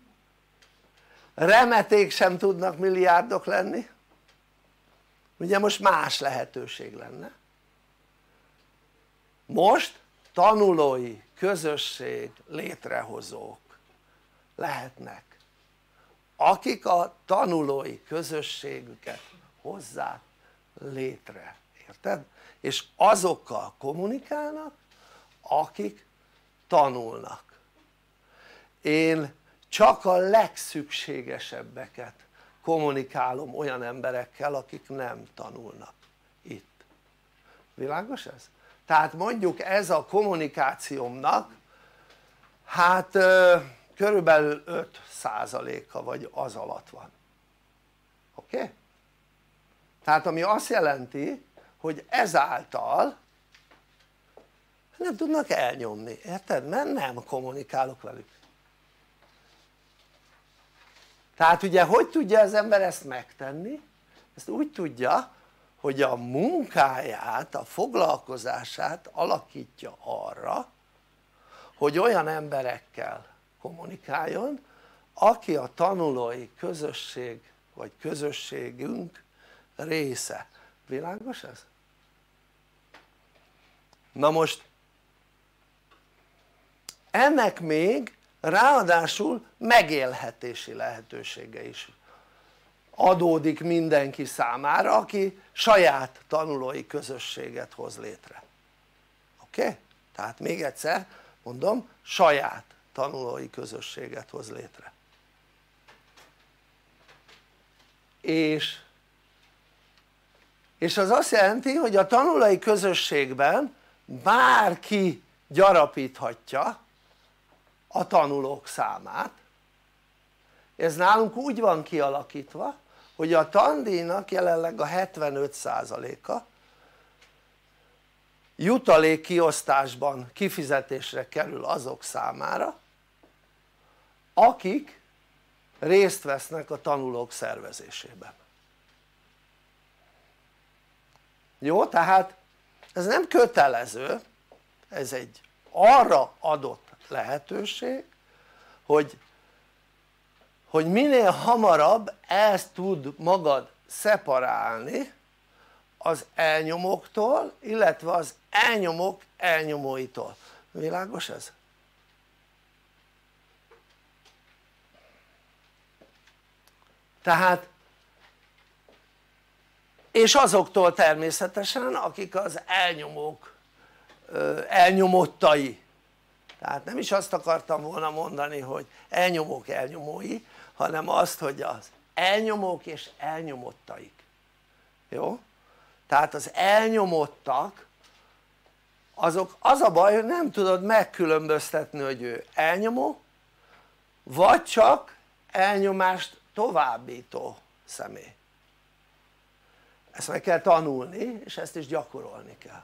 remeték sem tudnak milliárdok lenni, ugye most más lehetőség lenne. Most tanulói közösség létrehozók lehetnek, akik a tanulói közösségüket hozzák létre, érted? És azokkal kommunikálnak akik tanulnak. Én csak a legszükségesebbeket kommunikálom olyan emberekkel akik nem tanulnak itt, világos ez? Tehát mondjuk ez a kommunikációmnak hát körülbelül öt százaléka vagy az alatt van, oké? Okay? Tehát ami azt jelenti hogy ezáltal nem tudnak elnyomni, érted? Mert nem kommunikálok velük. Tehát ugye hogy tudja az ember ezt megtenni? Ezt úgy tudja hogy a munkáját, a foglalkozását alakítja arra hogy olyan emberekkel kommunikáljon aki a tanulói közösség vagy közösségünk része, világos ez? Na most ennek még ráadásul megélhetési lehetősége is adódik mindenki számára aki saját tanulói közösséget hoz létre, oké? Okay? Tehát még egyszer mondom, saját tanulói közösséget hoz létre, és és az azt jelenti hogy a tanulói közösségben bárki gyarapíthatja a tanulók számát. Ez nálunk úgy van kialakítva hogy a tandíjnak jelenleg a hetvenöt százaléka jutalékkiosztásban kifizetésre kerül azok számára akik részt vesznek a tanulók szervezésében. Jó? Tehát ez nem kötelező, ez egy arra adott lehetőség hogy, hogy minél hamarabb ezt tud magad szeparálni az elnyomóktól illetve az elnyomók elnyomóitól, világos ez? Tehát és azoktól természetesen akik az elnyomók elnyomottai, tehát nem is azt akartam volna mondani hogy elnyomók elnyomói hanem azt hogy az elnyomók és elnyomottaik, jó? Tehát az elnyomottak azok az a baj hogy nem tudod megkülönböztetni hogy ő elnyomó vagy csak elnyomást továbbító személy. Ezt meg kell tanulni és ezt is gyakorolni kell.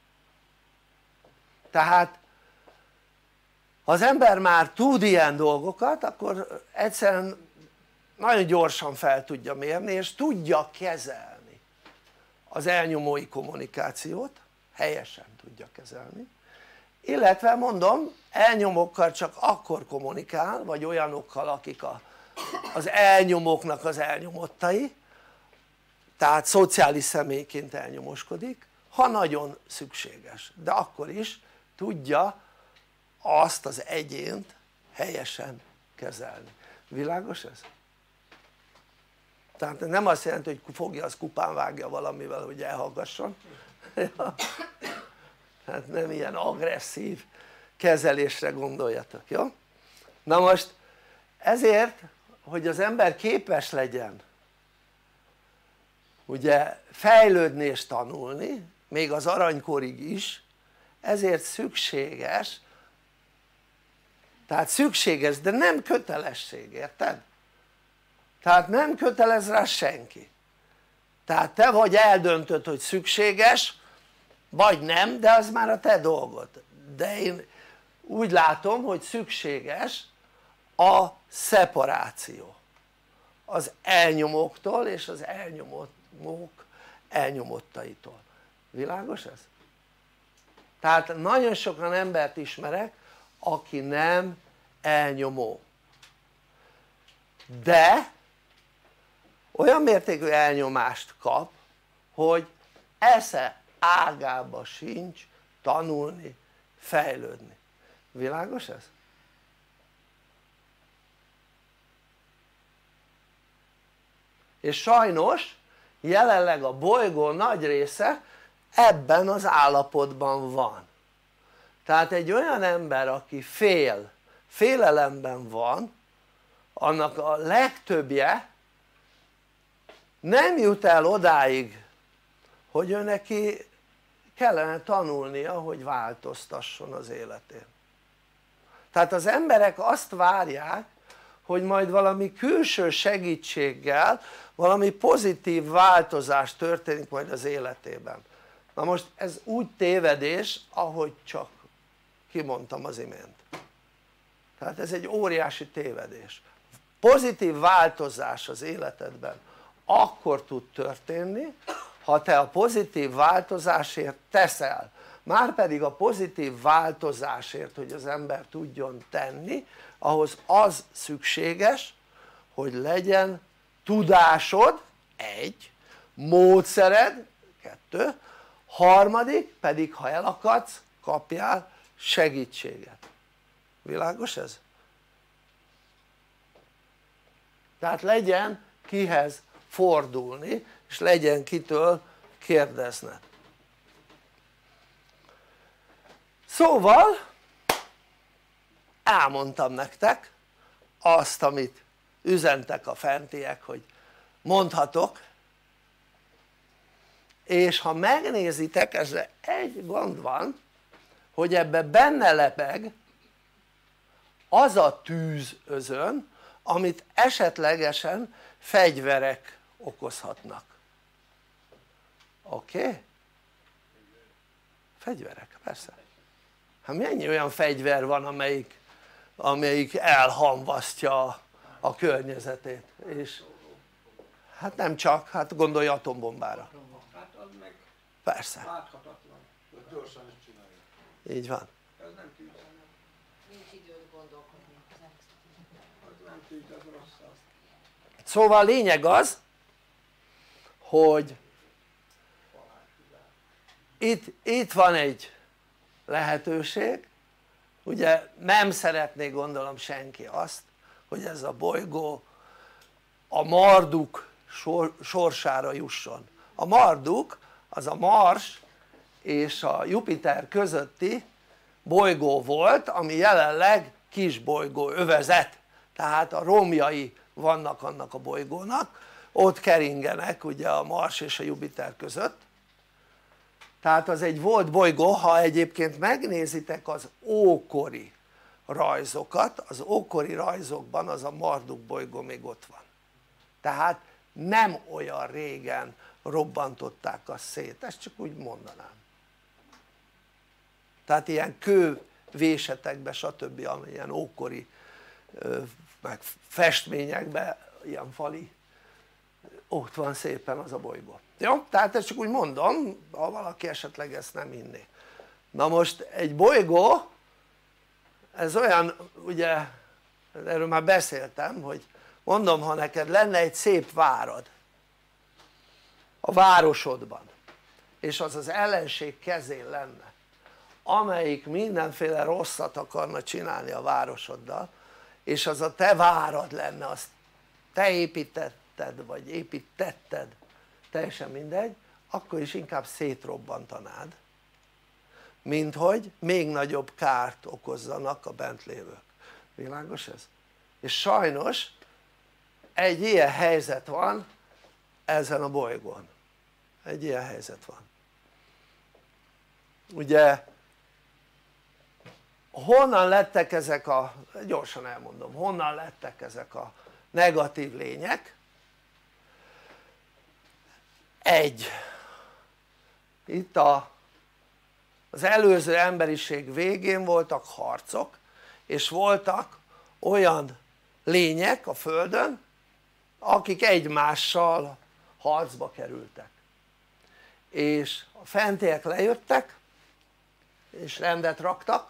Tehát ha az ember már tud ilyen dolgokat akkor egyszerűen nagyon gyorsan fel tudja mérni és tudja kezelni az elnyomói kommunikációt, helyesen tudja kezelni, illetve mondom, elnyomókkal csak akkor kommunikál, vagy olyanokkal akik a, az elnyomóknak az elnyomottai, tehát szociális személyként elnyomoskodik, ha nagyon szükséges, de akkor is tudja azt az egyént helyesen kezelni. Világos ez? Tehát nem azt jelenti hogy fogja, az kupán vágja valamivel hogy elhallgasson, tehát nem ilyen agresszív kezelésre gondoljatok, jó? Na most ezért hogy az ember képes legyen ugye fejlődni és tanulni még az aranykorig is, ezért szükséges, tehát szükséges de nem kötelesség, érted? Tehát nem kötelez rá senki, tehát te vagy eldöntöd hogy szükséges vagy nem, de az már a te dolgod, de én úgy látom hogy szükséges a szeparáció az elnyomóktól és az elnyomók elnyomottaitól. Világos ez? Tehát nagyon sokan embert ismerek aki nem elnyomó, de olyan mértékű elnyomást kap hogy esze ágába sincs tanulni, fejlődni. Világos ez? És sajnos jelenleg a bolygó nagy része ebben az állapotban van, tehát egy olyan ember aki fél, félelemben van, annak a legtöbbje nem jut el odáig hogy ő neki kellene tanulnia hogy változtasson az életén. Tehát az emberek azt várják hogy majd valami külső segítséggel valami pozitív változás történik majd az életében. Na most ez úgy tévedés ahogy csak kimondtam az imént, tehát ez egy óriási tévedés. Pozitív változás az életedben akkor tud történni ha te a pozitív változásért teszel, márpedig a pozitív változásért hogy az ember tudjon tenni ahhoz az szükséges hogy legyen tudásod, egy, módszered, kettő, harmadik pedig ha elakadsz kapjál segítséget. Világos ez? Tehát legyen kihez fordulni és legyen kitől kérdezned. Szóval elmondtam nektek azt amit üzentek a fentiek hogy mondhatok, és ha megnézitek ezzel egy gond van hogy ebbe benne lebeg az a tűz özön amit esetlegesen fegyverek okozhatnak. Oké? Okay? Fegyverek, persze. Hát mennyi olyan fegyver van amelyik, amelyik elhamvasztja a, a környezetét és hát nem csak, hát gondolj atombombára. Hát az meg persze, láthatatlan. Gyorsan is csinálja. így van. Ez nem tűz, nem. Nincs időt gondolkodni. Az nem tűz, az rossz az. Szóval a lényeg az hogy itt, itt van egy lehetőség, ugye nem szeretné gondolom senki azt hogy ez a bolygó a Marduk sor, sorsára jusson. A Marduk az a Mars és a Jupiter közötti bolygó volt ami jelenleg kisbolygó övezet, tehát a romjai vannak annak a bolygónak, ott keringenek ugye a Mars és a Jupiter között, tehát az egy volt bolygó. Ha egyébként megnézitek az ókori rajzokat, az ókori rajzokban az a Marduk bolygó még ott van, tehát nem olyan régen robbantották azt szét, ezt csak úgy mondanám, tehát ilyen kővésetekbe stb. Amilyen ókori meg festményekben ilyen fali, ott van szépen az a bolygó. Jó? Tehát ezt csak úgy mondom, ha valaki esetleg ezt nem hinné. Na most egy bolygó, ez olyan, ugye erről már beszéltem, hogy mondom, ha neked lenne egy szép várad a városodban, és az az ellenség kezén lenne, amelyik mindenféle rosszat akarna csinálni a városoddal, és az a te várad lenne, azt te építetted vagy építetted, teljesen mindegy, akkor is inkább szétrobbantanád, mint hogy még nagyobb kárt okozzanak a bent lévők. Világos ez? És sajnos egy ilyen helyzet van ezen a bolygón, egy ilyen helyzet van. Ugye honnan lettek ezek a, gyorsan elmondom, honnan lettek ezek a negatív lények? Egy, itt a, az előző emberiség végén voltak harcok, és voltak olyan lények a földön, akik egymással harcba kerültek, és a fentiek lejöttek és rendet raktak,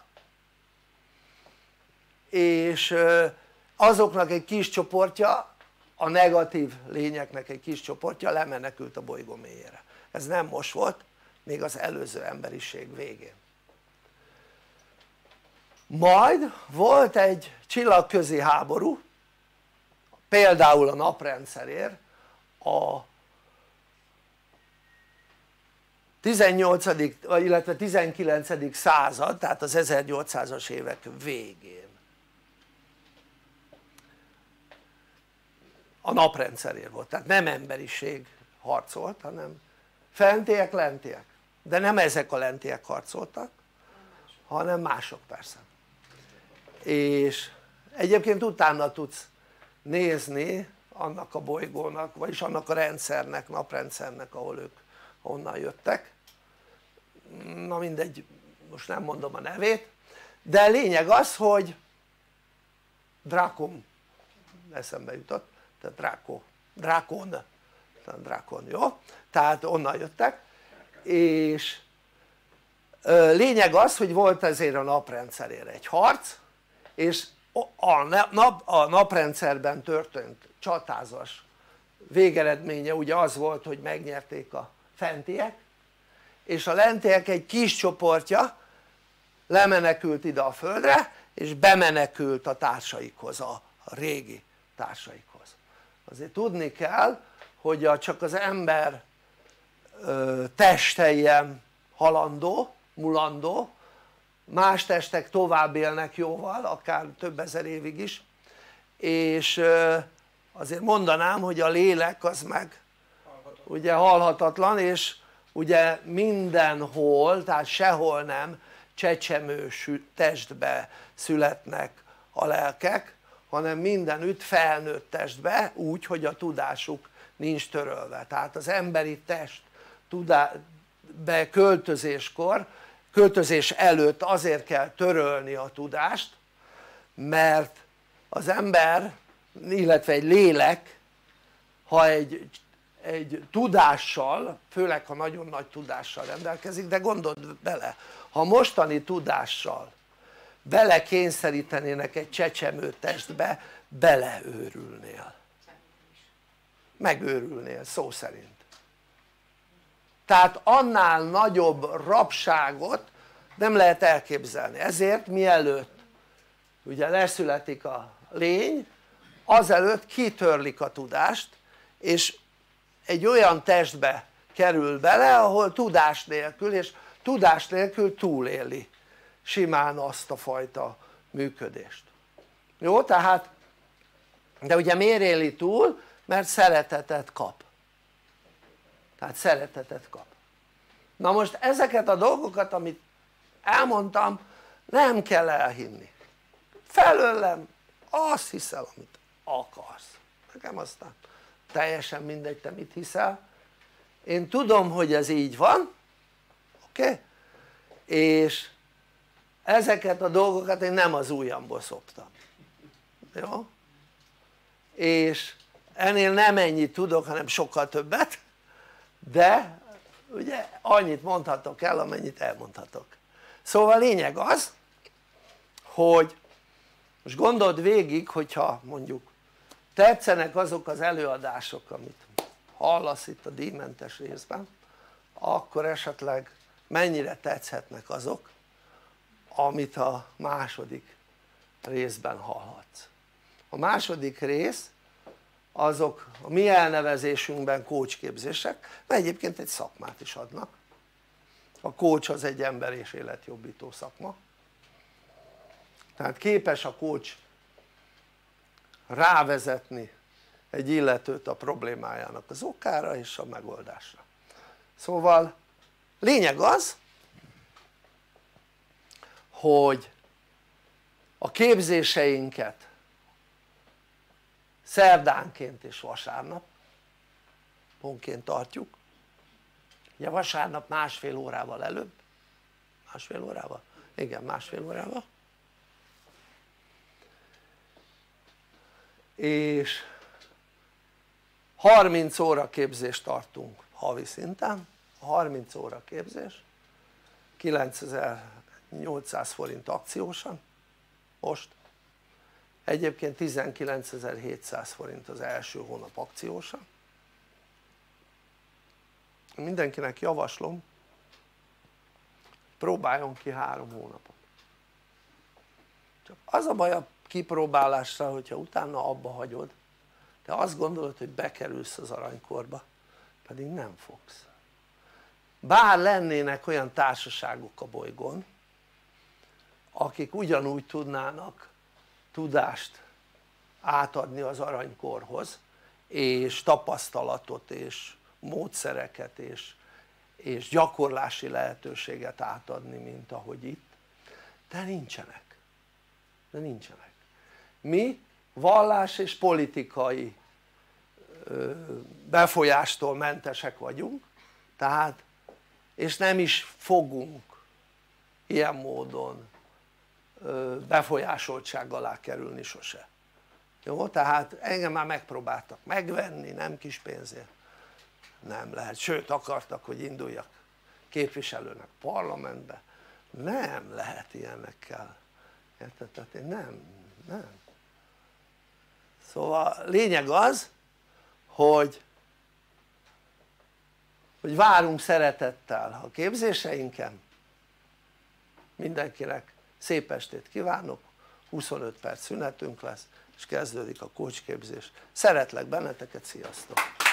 és azoknak egy kis csoportja, a negatív lényeknek egy kis csoportja lemenekült a bolygó mélyére. Ez nem most volt, még az előző emberiség végén. Majd volt egy csillagközi háború, például a naprendszerért, a tizennyolcadik illetve tizenkilencedik század, tehát az ezernyolcszázas évek végén a naprendszerért volt, tehát nem emberiség harcolt, hanem fentiek, lentiek, de nem ezek a lentiek harcoltak, hanem mások persze. És egyébként utána tudsz nézni annak a bolygónak, vagyis annak a rendszernek, naprendszernek, ahol ők onnan jöttek, na mindegy, most nem mondom a nevét, de lényeg az, hogy Drákon eszembe jutott, tehát Dráko, Drákon, tehát Drákon, jó? Tehát onnan jöttek, és lényeg az, hogy volt ezért a naprendszerére egy harc, és a, nap, a naprendszerben történt csatázás végeredménye ugye az volt, hogy megnyerték a fentiek, és a lentiek egy kis csoportja lemenekült ide a földre, és bemenekült a társaikhoz, a régi társaikhoz. Azért tudni kell, hogy a, csak az ember ö, teste ilyen halandó, mulandó, más testek tovább élnek jóval, akár több ezer évig is, és ö, azért mondanám, hogy a lélek az meg ugye halhatatlan, és ugye mindenhol, tehát sehol nem csecsemő testbe születnek a lelkek, hanem mindenütt felnőtt testbe, úgy, hogy a tudásuk nincs törölve. Tehát az emberi test be költözéskor, költözés előtt azért kell törölni a tudást, mert az ember, illetve egy lélek, ha egy, egy tudással, főleg ha nagyon nagy tudással rendelkezik, de gondold bele, ha mostani tudással belekényszerítenének egy csecsemő testbe, beleőrülnél, megőrülnél szó szerint. Tehát annál nagyobb rabságot nem lehet elképzelni, ezért mielőtt ugye leszületik a lény, azelőtt kitörlik a tudást, és egy olyan testbe kerül bele, ahol tudás nélkül, és tudás nélkül túléli simán azt a fajta működést. Jó? Tehát, de ugye miért éli túl? Mert szeretetet kap. Tehát szeretetet kap. Na most ezeket a dolgokat, amit elmondtam, nem kell elhinni. Felőlem azt hiszel, amit akarsz. Nekem aztán teljesen mindegy, te mit hiszel. Én tudom, hogy ez így van, oké? Okay? És ezeket a dolgokat én nem az ujjamból szoptam, jó? És ennél nem ennyit tudok hanem sokkal többet, de ugye annyit mondhatok el amennyit elmondhatok. Szóval a lényeg az hogy most gondold végig, hogyha mondjuk tetszenek azok az előadások amit hallasz itt a díjmentes részben, akkor esetleg mennyire tetszhetnek azok amit a második részben hallhatsz. A második rész azok a mi elnevezésünkben coachképzések, mert egyébként egy szakmát is adnak. A coach az egy ember és életjobbító szakma, tehát képes a coach rávezetni egy illetőt a problémájának az okára és a megoldásra. Szóval lényeg az hogy a képzéseinket szerdánként és vasárnaponként tartjuk, ugye vasárnap másfél órával előbb, másfél órával? Igen, másfél órával, és harminc óra képzést tartunk havi szinten. A harminc óra képzés kilencezer-nyolcszáz forint akciósan most, egyébként tizenkilencezer-hétszáz forint az első hónap akciósan. Mindenkinek javaslom próbáljon ki három hónapot, csak az a baj a kipróbálással hogyha utána abba hagyod, de azt gondolod hogy bekerülsz az aranykorba, pedig nem fogsz. Bár lennének olyan társaságok a bolygón akik ugyanúgy tudnának tudást átadni az aranykorhoz és tapasztalatot és módszereket és, és gyakorlási lehetőséget átadni mint ahogy itt, de nincsenek, de nincsenek. Mi vallás és politikai befolyástól mentesek vagyunk, tehát és nem is fogunk ilyen módon befolyásoltság alá kerülni sose. Jó? Tehát engem már megpróbáltak megvenni, nem kis pénzért, nem lehet, sőt akartak hogy induljak képviselőnek parlamentbe, nem lehet ilyenekkel, érted? Tehát én nem, nem. Szóval lényeg az hogy hogy várunk szeretettel a képzéseinken, mindenkinek szép estét kívánok, huszonöt perc szünetünk lesz és kezdődik a coach képzés. Szeretlek benneteket, sziasztok!